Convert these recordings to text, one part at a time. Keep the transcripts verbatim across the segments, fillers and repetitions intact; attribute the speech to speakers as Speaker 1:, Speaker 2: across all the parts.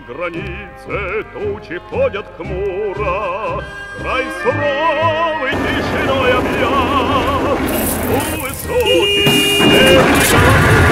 Speaker 1: границе тучи ходят хмуро, край суровый тишиной объят, у высоких берегов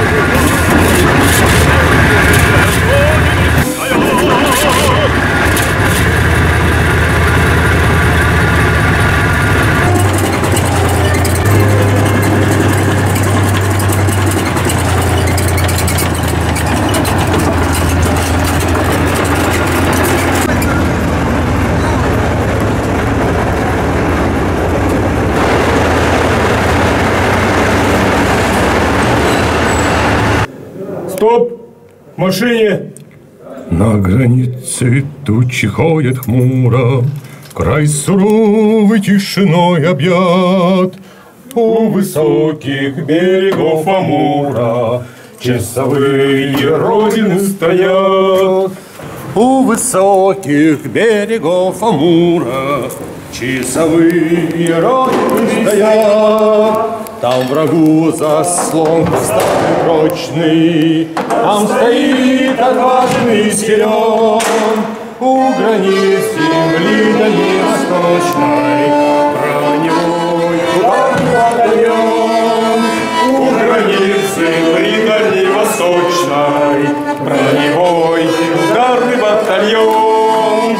Speaker 2: Стоп! В машине!
Speaker 3: На границе тучи ходят хмуро, край суровой тишиной объят.
Speaker 2: У высоких берегов Амура часовые родины стоят.
Speaker 3: У высоких берегов Амура
Speaker 2: часовые родины стоят.
Speaker 3: там врагу заслон поставлен прочный,
Speaker 2: Там стоит отважный силен.
Speaker 3: у границ земли дальней восточной
Speaker 2: Броневой ударный батальон. У границ земли дальней восточной броневой ударный батальон.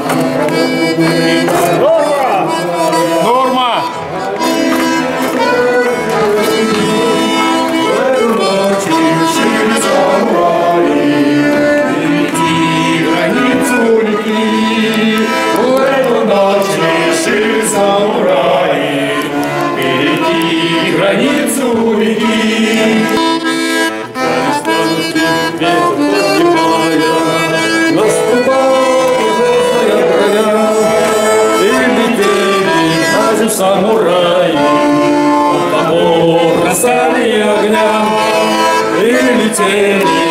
Speaker 2: Норма! Норма! Границу беги. Наступала желтая броня, и летели даже самураи, у топор бросали огня, и летели